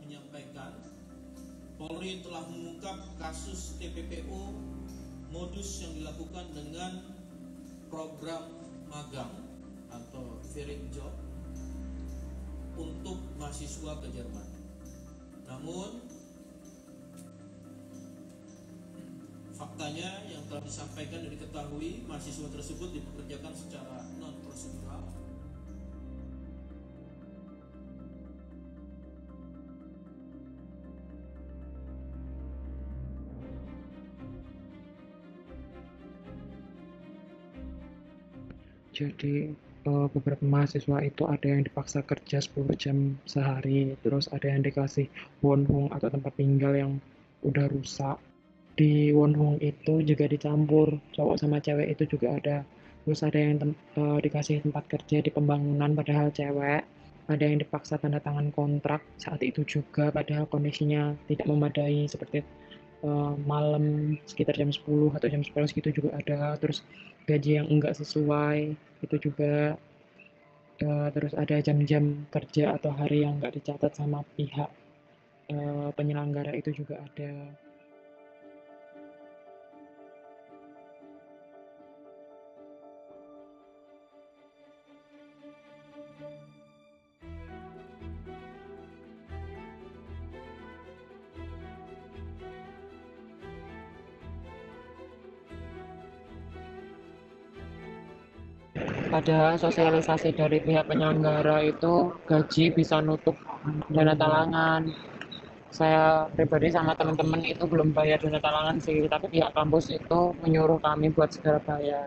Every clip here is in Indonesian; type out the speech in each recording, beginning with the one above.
menyampaikan Polri telah mengungkap kasus TPPO modus yang dilakukan dengan program magang atau firing job untuk mahasiswa ke Jerman. Namun faktanya yang telah disampaikan dan diketahui, mahasiswa tersebut dipekerjakan secara non-prosedural. Jadi beberapa mahasiswa itu ada yang dipaksa kerja 10 jam sehari, terus ada yang dikasih wonhung atau tempat tinggal yang udah rusak. Di wonhung itu juga dicampur cowok sama cewek itu juga ada. Terus ada yang dikasih tempat kerja di pembangunan padahal cewek. Ada yang dipaksa tanda tangan kontrak saat itu juga padahal kondisinya tidak memadai, seperti malam sekitar jam 10 atau jam 11 gitu juga ada. Terus gaji yang enggak sesuai itu juga. Terus ada jam-jam kerja atau hari yang enggak dicatat sama pihak penyelenggara itu juga ada. Ada sosialisasi dari pihak penyelenggara itu gaji bisa nutup dana talangan. Saya pribadi sama teman-teman itu belum bayar dana talangan sih, tapi pihak kampus itu menyuruh kami buat segera bayar.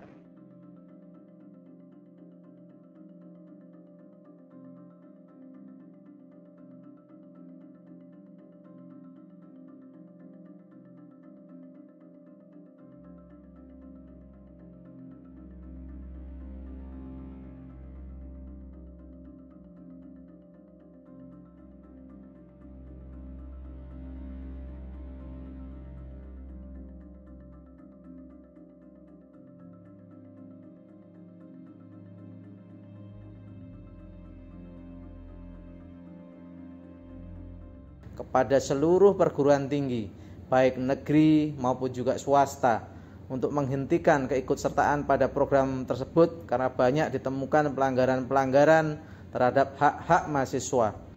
Kepada seluruh perguruan tinggi, baik negeri maupun juga swasta, untuk menghentikan keikutsertaan pada program tersebut karena banyak ditemukan pelanggaran-pelanggaran terhadap hak-hak mahasiswa.